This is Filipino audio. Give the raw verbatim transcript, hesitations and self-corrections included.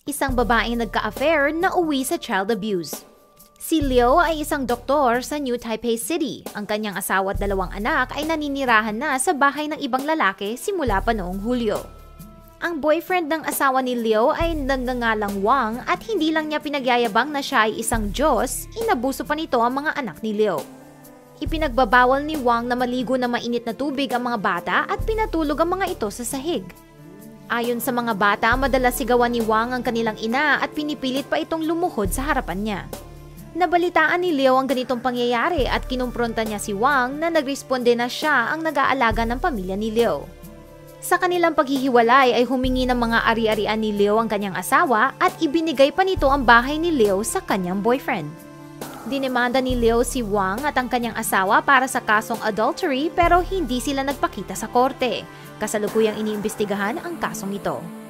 isang babaeng nagka-affair na uwi sa child abuse. Si Liu ay isang doktor sa New Taipei City. Ang kanyang asawa at dalawang anak ay naninirahan na sa bahay ng ibang lalaki simula pa noong Hulyo. Ang boyfriend ng asawa ni Liu ay nagngangalang Wang at hindi lang niya pinagyayabang na siya ay isang Diyos, inabuso pa nito ang mga anak ni Liu. Ipinagbabawal ni Wang na maligo na mainit na tubig ang mga bata at pinatulog ang mga ito sa sahig. Ayon sa mga bata, madalas sigawan ni Wang ang kanilang ina at pinipilit pa itong lumuhod sa harapan niya. Nabalitaan ni Liu ang ganitong pangyayari at kinumpronta niya si Wang na nagresponde na siya ang nag-aalaga ng pamilya ni Liu. Sa kanilang paghihiwalay ay humingi ng mga ari-arian ni Liu ang kanyang asawa at ibinigay pa nito ang bahay ni Liu sa kanyang boyfriend. Dinemanda ni Liu si Wang at ang kanyang asawa para sa kasong adultery pero hindi sila nagpakita sa korte. Kasalukuyang iniimbestigahan ang kasong ito.